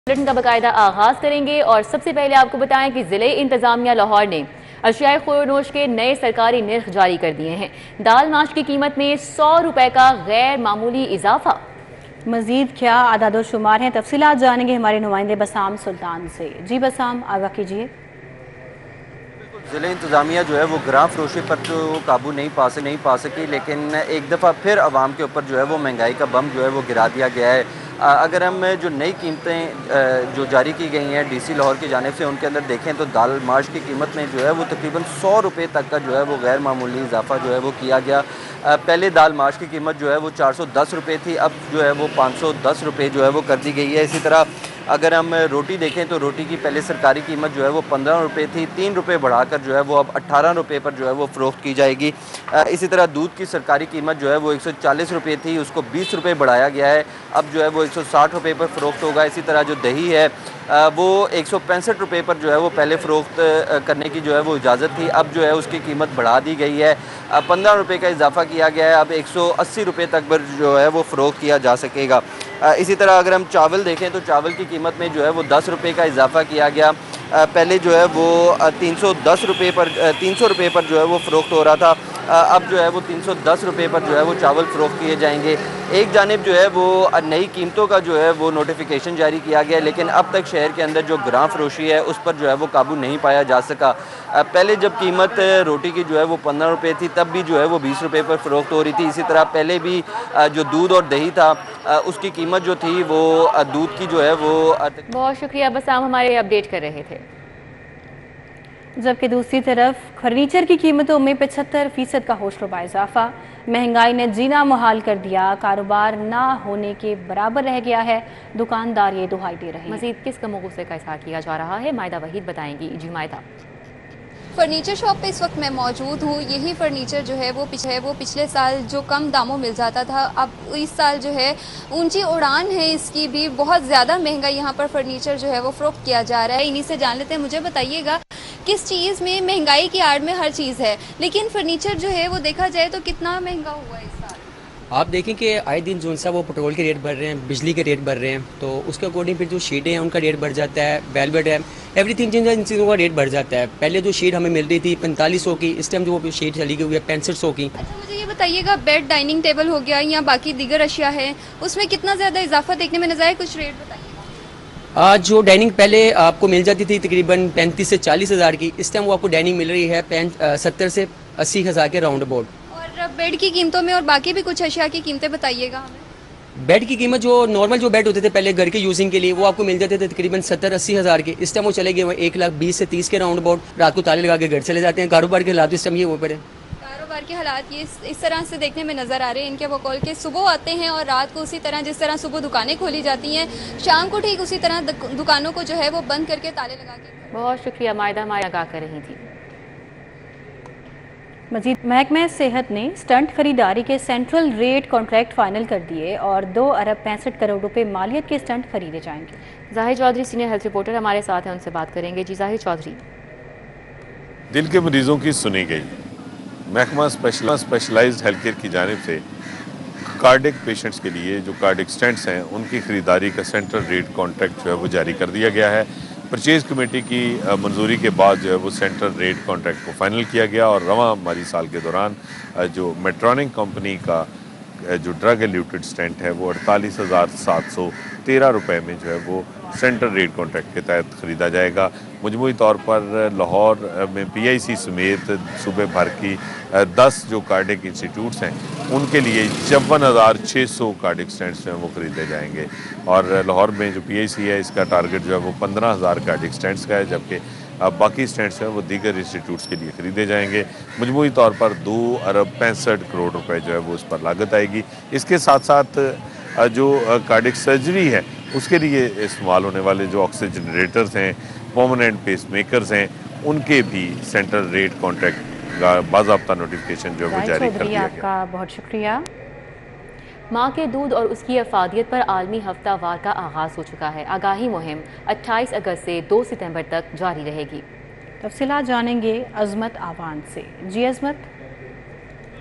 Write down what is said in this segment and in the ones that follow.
Bulletin का बाकायदा आगाज करेंगे और सबसे पहले आपको बताएं कि जिले इंतजामिया लाहौर ने अशियाए खुरनोश के नए सरकारी निर्ख जारी कर दिए हैं। दाल माश की कीमत में 100 रुपए का गैर मामूली इजाफा। मजीद क्या आदाद शुमार हैं, तफसीलात जानेंगे हमारे नुमाइंदे बसाम सुल्तान से। जी बसाम, आगाह कीजिए। ज़िले इंतज़ामिया जो है वो ग्राम फरोशी पर तो काबू नहीं पा सकी, लेकिन एक दफ़ा फिर आवाम के ऊपर जो है वो महंगाई का बम जो है वो गिरा दिया गया है। अगर हम जो नई कीमतें जो जारी की गई हैं डीसी लाहौर की जानिब से, उनके अंदर देखें तो दाल माश की कीमत में जो है वो तकरीबन 100 रुपये तक का जो है वो गैर मामूली इजाफा जो है वो किया गया। पहले दाल माश की कीमत जो है वो 410 रुपये थी, अब जो है वो 510 रुपये जो है वो कर दी गई है। इसी तरह अगर हम रोटी देखें तो रोटी की पहले सरकारी कीमत जो है वो 15 रुपये थी, 3 रुपये बढ़ाकर जो है वो अब 18 रुपये पर जो है वो फ़रोख्त की जाएगी। इसी तरह दूध की सरकारी कीमत जो है वो 140 रुपये थी, उसको 20 रुपये बढ़ाया गया है, अब जो है वो 160 रुपये पर फ़रोख्त होगा। इसी तरह जो दही है वो 165 रुपये पर जो है वो पहले फ़रोख्त करने की जो है वो इजाज़त थी, अब जो है उसकी कीमत बढ़ा दी गई है, 15 रुपये का इजाफा किया गया है, अब 180 रुपये तक पर जो है वो फ़रोख्त किया जा सकेगा। इसी तरह अगर हम चावल देखें तो चावल की कीमत में जो है वो 10 रुपये का इजाफा किया गया। पहले जो है वो 310 रुपये पर 300 रुपये पर जो है वो फ़रोख्त हो रहा था, अब जो है वो 310 रुपये पर जो है वो चावल फ़रोख्त किए जाएंगे। एक जानिब जो है वो नई कीमतों का जो है वो नोटिफिकेशन जारी किया गया, लेकिन अब तक शहर के अंदर जो ग्राम फरोशी है उस पर जो है वो काबू नहीं पाया जा सका। पहले जब कीमत रोटी की जो है वो 15 रुपये थी, तब भी जो है वो 20 रुपये पर फ़रोख्त हो रही थी। इसी तरह पहले भी जो दूध और दही था उसकी कीमत जो थी वो दूध की जो है वो बहुत शुक्रिया बसाम, हमारे अपडेट कर रहे थे। जबकि दूसरी तरफ फर्नीचर की कीमतों में 75% का होशरुबा इजाफा। महंगाई ने जीना मुहाल कर दिया, कारोबार ना होने के बराबर रह गया है, दुकानदार ये दुहाई दे रहे हैं। मजीद किस कमो गुस्से का इजहार किया जा रहा है, मायदा वहीद बताएंगी। जी मायदा। फर्नीचर शॉप पे इस वक्त मैं मौजूद हूँ। यही फर्नीचर जो है वो पिछले साल जो कम दामों मिल जाता था, अब इस साल जो है ऊंची उड़ान है इसकी भी, बहुत ज़्यादा महंगा यहाँ पर फर्नीचर जो है वो फ़रोख्त किया जा रहा है। इन्हीं से जान लेते हैं। मुझे बताइएगा किस चीज़ में, महंगाई की आड़ में हर चीज़ है, लेकिन फर्नीचर जो है वो देखा जाए तो कितना महंगा हुआ है इस साल? आप देखें कि आए दिन जो सा वो पेट्रोल के रेट बढ़ रहे हैं, बिजली के रेट बढ़ रहे हैं, तो उसके अकॉर्डिंग फिर जो शीटें हैं उनका रेट बढ़ जाता है, वेलवेट है, एवरीथिंग इन चीज़ों का रेट बढ़ जाता है। पहले जो शीट हमें मिल रही थी 4500 की, इस टाइम जो वो शीट चली गई हुई है 6500 की। अच्छा, मुझे ये बताइएगा बेड, डाइनिंग टेबल हो गया या बाकी दीगर अशिया है, उसमें कितना ज़्यादा इजाफा देखने में नजर आया? कुछ रेट बताइए। आज जो डाइनिंग पहले आपको मिल जाती थी तकरीबन 35 से 40 हज़ार की, इस टाइम वो आपको डाइनिंग मिल रही है 70 से 80 हज़ार के राउंड अबाउट। और बेड की कीमतों में और बाकी भी कुछ अशिया की कीमतें बताइएगा हमें। बेड की कीमत जो नॉर्मल जो बेड होते थे पहले घर के यूजिंग के लिए, वो आपको मिल जाते थे तकरीबन 70-80 हज़ार के, इस टाइम वो चले गए 1,20,000 से 30 के राउंड अबाउट। रात को ताले लगा के घर चले जाते हैं। कारोबार के हालात इस टाइम ये वो पड़े, कारोबार के हालात ये इस तरह से देखने में नजर आ रहे हैं इनके बकौल के। सुबह आते हैं और रात को उसी तरह, जिस तरह सुबह दुकानें खोली जाती हैं, शाम को ठीक उसी तरह दुकानों को जो है वो बंद करके ताले लगा के। बहुत शुक्रिया मायदा, माया आगाह कर रही थी। मजीद महकमा सेहत ने स्टंट खरीदारी के सेंट्रल रेट कॉन्ट्रैक्ट फाइनल कर दिए और 2 अरब 65 करोड़ रुपए मालियत के स्टंट खरीदे जाएंगे। जाहिर चौधरी सीनियर हेल्थ रिपोर्टर हमारे साथ हैं, उनसे बात करेंगे। जी जाहिर चौधरी। दिल के मरीजों की सुनी गई। महकमा स्पेशलाइज्ड हेल्थ केयर की जानिब से कार्डिक पेशेंट्स के लिए जो कार्डिक स्टेंट्स हैं उनकी ख़रीदारी का सेंट्रल रेट कॉन्ट्रैक्ट जो है वो जारी कर दिया गया है। परचेज़ कमेटी की मंजूरी के बाद जो है वो सेंट्रल रेट कॉन्ट्रैक्ट को फाइनल किया गया और रवां माली साल के दौरान जो मेट्रॉनिक कंपनी का जो ड्रग एल्यूटेड स्टेंट है वो 48,713 रुपये में जो है वो सेंट्रल रेट कॉन्ट्रैक्ट के तहत ख़रीदा जाएगा। मजमूई तौर पर लाहौर में PIC समेत सूबे भर की 10 जो कार्डिक इंस्टीट्यूट्स हैं उनके लिए 54,600 कार्डिक स्टेंट्स जो हैं वो ख़रीदे जाएंगे और लाहौर में जो PIC है इसका टारगेट जो है वो 15,000 कार्डिक स्टेंट्स का है, जबकि बाकी स्टेंट्स हैं वो दीगर इंस्टीट्यूट्स के लिए ख़रीदे जाएंगे। मजमूई तौर पर 2 अरब 65 करोड़ रुपए जो है वो इस पर लागत आएगी। इसके साथ साथ जो कार्डिक सर्जरी है उसके लिए इस्तेमाल होने वाले जो ऑक्सीजन जनरेटर्स हैं, परमानेंट पेस मेकर्स हैं, उनके भी सेंट्रल रेट कॉन्ट्रैक्ट का बाज़ाब्ता नोटिफिकेशन जो है वो जारी कर दिया गया। आपका बहुत शुक्रिया। माँ के दूध और उसकी अफादियत पर आलमी हफ्ता वार का आगाज़ हो चुका है। आगाही मुहिम 28 अगस्त से 2 सितंबर तक जारी रहेगी। तफसीलात जानेंगे अजमत आवान से। जी अजमत।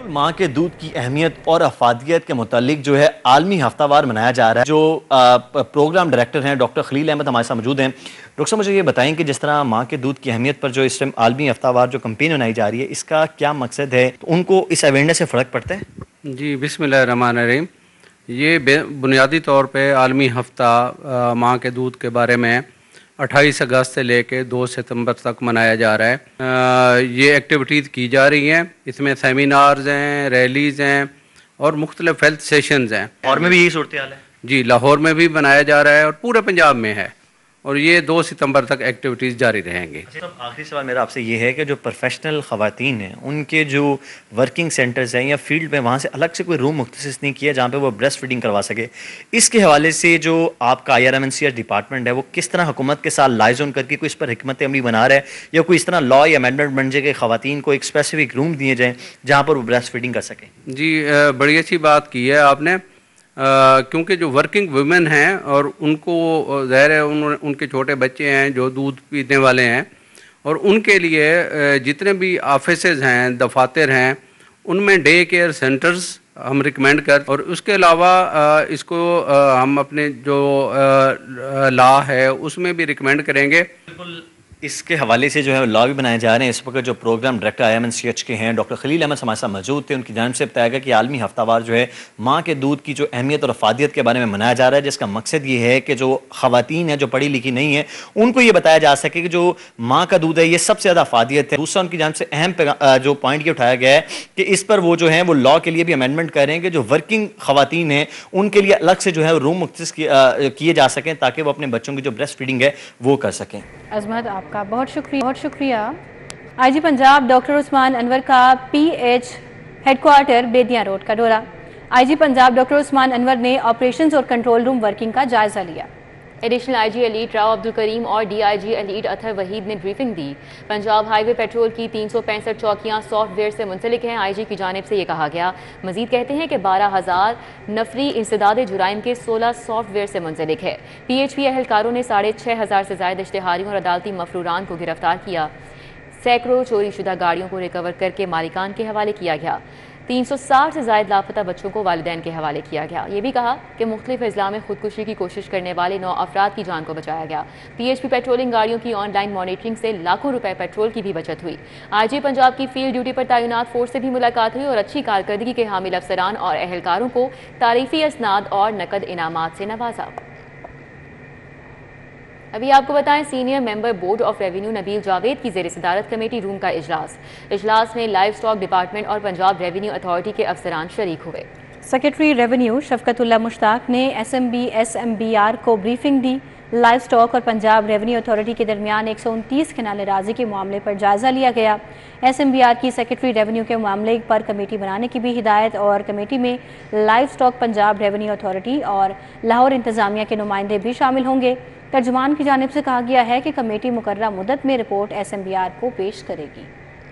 माँ के दूध की अहमियत और अफादियत के मुतालिक जो है आलमी हफ्तावार मनाया जा रहा है। जो प्रोग्राम डायरेक्टर हैं डॉक्टर खलील अहमद हमारे साथ मौजूद हैं। डॉक्टर साहब मुझे ये बताएं कि जिस तरह माँ के दूध की अहमियत पर जो इस टाइम आलमी हफ्तावार जो कैंपेन बनाई जा रही है, इसका क्या मकसद है, तो उनको इस अवेयरनेस से फ़र्क पड़ता है? जी, बिस्मिल्लाहिर्रहमानिर्रहीम। ये बुनियादी तौर पे आलमी हफ्ता माँ के दूध के बारे में 28 अगस्त से लेके 2 सितंबर तक मनाया जा रहा है। ये एक्टिविटीज़ की जा रही हैं, इसमें सेमिनार्स हैं, रैलीज़ हैं और मुख्तलिफ हेल्थ सेशंस हैं। और में भी यही सूरत हाल है? जी, लाहौर में भी बनाया जा रहा है और पूरे पंजाब में है और ये 2 सितंबर तक एक्टिविटीज़ जारी रहेंगी। आखिरी सवाल मेरा आपसे ये है कि जो प्रोफेशनल ख़वातीन हैं उनके जो वर्किंग सेंटर्स हैं या फील्ड में, वहाँ से अलग से कोई रूम मुख्तसिस नहीं किया जहाँ पे वो ब्रेस्ट फीडिंग करवा सके, इसके हवाले से जो आपका IRMNCH डिपार्टमेंट है वो किस तरह हुकूमत के साथ लाइजन करके कोई इस पर हिकमत अमली बना रहा है, या कोई इस तरह लॉ या अमेंडमेंट बन जाए कि ख़वातीन को एक स्पेसिफिक रूम दिए जाएँ जहाँ पर वो ब्रेस्ट फीडिंग कर सकें? जी, बड़ी अच्छी बात की है आपने। क्योंकि जो वर्किंग वुमेन हैं और उनको ज़ाहिर है उनके छोटे बच्चे हैं जो दूध पीने वाले हैं, और उनके लिए जितने भी ऑफिसेज हैं, दफातर हैं, उनमें डे केयर सेंटर्स हम रिकमेंड कर, और उसके अलावा इसको हम अपने जो लॉ है उसमें भी रिकमेंड करेंगे। इसके हवाले से जो है लॉ भी बनाए जा रहे हैं। इस वक्त जो प्रोग्राम डायरेक्टर IRMNCH के हैं डॉक्टर खलील अहमद हमारे साथ मौजूद थे, उनकी जानिब से बताया गया कि आलमी हफ्तावार जो है माँ के दूध की जो अहमियत और अफादियत के बारे में मनाया जा रहा है, जिसका मकसद ये है कि जो ख़वातीन हैं जो पढ़ी लिखी नहीं है उनको ये बताया जा सके कि जो माँ का दूध है ये सबसे ज़्यादा अफादियत है। दूसरा उनकी जानिब से अहम जो पॉइंट ये उठाया गया है कि इस पर वो जो है वो लॉ के लिए भी अमेंडमेंट कर रहे हैं कि जो वर्किंग ख़वातीन हैं उनके लिए अलग से जो है रूम मुख्तस किए जा सकें ताकि वो अपने बच्चों की जो ब्रेस्ट फीडिंग है वो कर सकें। अजमत, आपका बहुत शुक्रिया। IG पंजाब डॉक्टर उस्मान अनवर का PH हेडक्वार्टर बेदियां रोड का दौरा। IG पंजाब डॉक्टर उस्मान अनवर ने ऑपरेशंस और कंट्रोल रूम वर्किंग का जायजा लिया। Additional IG elite Rao Abdul Karim और DIG एलीट अतहर वहीद ने ब्रीफिंग दी। पंजाब हाईवे पेट्रोल की 365 चौकियां सॉफ्टवेयर से मुंसलिक हैं। IG की जानिब से ये कहा गया। मजीद कहते हैं कि 12,000 नफरी इंसदाद जुराइम के 16 सॉफ्टवेयर से मुंसलिक है। PHP एहलकारों ने 6,500 से ज़ायद इश्तिहारियों और अदालती मफरूरान को गिरफ्तार किया। सैकड़ों चोरी शुदा गाड़ियों को रिकवर करके मालिकान के हवाले किया गया। 360 से ज़ायद लापता बच्चों को वालिदैन के हवाले किया गया। ये भी कहा कि मुख्तलिफ अजला में खुदकुशी की कोशिश करने वाले 9 अफराद की जान को बचाया गया। PHP पेट्रोलिंग गाड़ियों की ऑनलाइन मॉनिटरिंग से लाखों रुपए पेट्रोल की भी बचत हुई। IG पंजाब की फील्ड ड्यूटी पर तैनात फोर्स से भी मुलाकात हुई और अच्छी कारकर्दगी के हामिल अफसरान और एहलकारों को तारीफी असनाद और नकद इनामात से नवाजा। अभी आपको बताएं, senior member board of revenue Nabeel Javed की ज़ेर सदारत कमेटी रूम का इजलास में लाइव स्टॉक डिपार्टमेंट और पंजाब रेवेन्यू अथॉरिटी के अफसरान शरीक हुए। सेक्रेटरी रेवेन्यू शफकतुल्लाह मुश्ताक ने SMB SMBR को ब्रीफिंग दी। लाइव स्टॉक और पंजाब रेवेन्यू अथॉरिटी के दरमियान 129 कनाल राजी के मामले पर जायजा लिया गया। SMBR की सेक्रेटरी रेवेन्यू के मामले पर कमेटी बनाने की भी हिदायत, और कमेटी में livestock, Punjab revenue authority और लाहौर इंतजामिया के नुमाइंदे भी शामिल होंगे। तर्जुमान की जानिब से कहा गया है कि कमेटी मुकर्ररा मुद्दत में रिपोर्ट SMBR को पेश करेगी।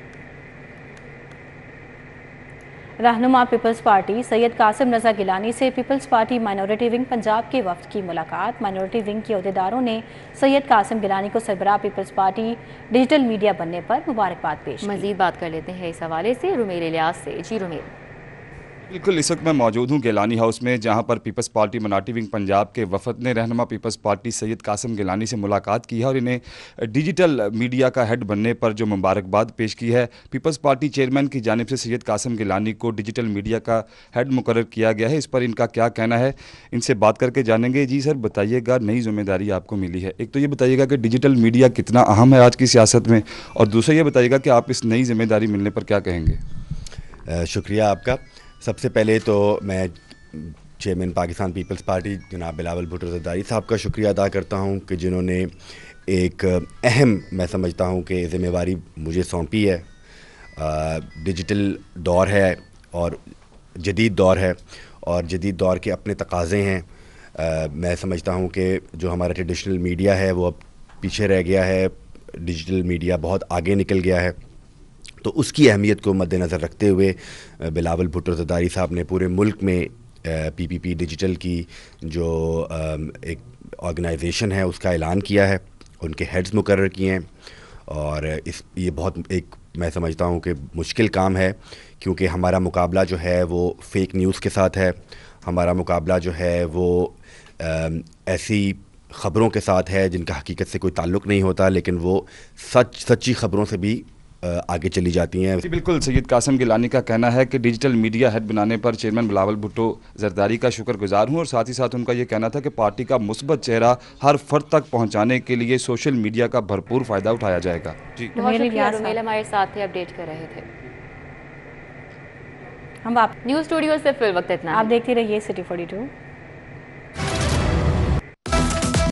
रहनुमा पीपल्स पार्टी सैयद कासिम रजा गिलानी से पीपल्स पार्टी माइनॉरिटी विंग पंजाब के वफ्द की मुलाकात। माइनॉरिटी विंग के अहदेदारों ने सैयद कासिम गिलानी को सरबराह पीपल्स पार्टी डिजिटल मीडिया बनने पर मुबारकबाद पेश की। मजीद बात कर लेते हैं इस हवाले से रुमेल इलियास से। जी रुमेल। बिल्कुल, इस वक्त मैं मौजूद हूँ गिलानी हाउस में, जहाँ पर पीपल्स पार्टी माइनॉरिटी विंग पंजाब के वफद ने रहनुमा पीपल्स पार्टी सैयद कासिम गिलानी से मुलाकात की है और इन्हें डिजिटल मीडिया का हेड बनने पर जो मुबारकबाद पेश की है। पीपल्स पार्टी चेयरमैन की जानिब से सैयद कासिम गिलानी को डिजिटल मीडिया का हेड मुकर्रर किया गया है। इस पर इनका क्या कहना है, इनसे बात करके जानेंगे। जी सर, बताइएगा, नई जिम्मेदारी आपको मिली है, एक तो ये बताइएगा कि डिजिटल मीडिया कितना अहम है आज की सियासत में, और दूसरा ये बताइएगा कि आप इस नई जिम्मेदारी मिलने पर क्या कहेंगे। शुक्रिया आपका। सबसे पहले तो मैं चेयरमैन पाकिस्तान पीपल्स पार्टी जनाब बिलावल भुट्टो ज़रदारी साहब का शुक्रिया अदा करता हूं कि जिन्होंने एक अहम, मैं समझता हूं कि ज़िम्मेवारी मुझे सौंपी है। डिजिटल दौर है और जदीद दौर है, और जदीद दौर के अपने तकाज़े हैं। मैं समझता हूं कि जो हमारा ट्रेडिशनल मीडिया है वो अब पीछे रह गया है, डिजिटल मीडिया बहुत आगे निकल गया है। तो उसकी अहमियत को मद्देनज़र रखते हुए बिलावल भुट्टो ज़रदारी साहब ने पूरे मुल्क में PPP डिजिटल की जो एक ऑर्गेनाइजेशन है उसका ऐलान किया है, उनके हेड्स मुकर्रर किए हैं, और ये बहुत एक मैं समझता हूँ कि मुश्किल काम है, क्योंकि हमारा मुकाबला जो है वो फेक न्यूज़ के साथ है, हमारा मुकाबला जो है वो ऐसी ख़बरों के साथ है जिनका हकीकत से कोई ताल्लुक़ नहीं होता, लेकिन वो सच्ची ख़बरों से भी आगे चली जाती हैं। बिल्कुल, सैयद कासिम गिलानी का कहना है कि डिजिटल मीडिया हेड बनाने पर चेयरमैन बिलावल भुट्टो जरदारी का शुक्रगुजार हूं, और साथ ही साथ उनका ये कहना था कि पार्टी का मुस्बत चेहरा हर फर्द तक पहुंचाने के लिए सोशल मीडिया का भरपूर फ़ायदा उठाया जाएगा। जी, बहुत शुक्रिया, रुमेल हमारे साथ थे, अपडेट कर रहे थे। हम आप न्यूज़ स्टूडियो से फिर वक्त इतना। आप देखते रहिए सिटी 42।